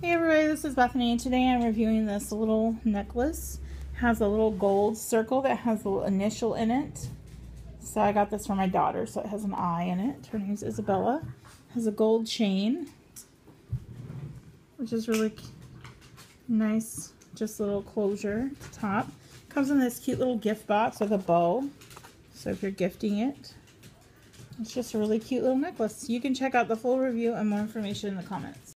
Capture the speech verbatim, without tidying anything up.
Hey everybody, this is Bethany. Today I'm reviewing this little necklace. It has a little gold circle that has a little initial in it. So I got this for my daughter, so it has an I in it. Her name is Isabella. It has a gold chain, which is really nice, just a little closure at the top. Comes in this cute little gift box with a bow, so if you're gifting it, it's just a really cute little necklace. You can check out the full review and more information in the comments.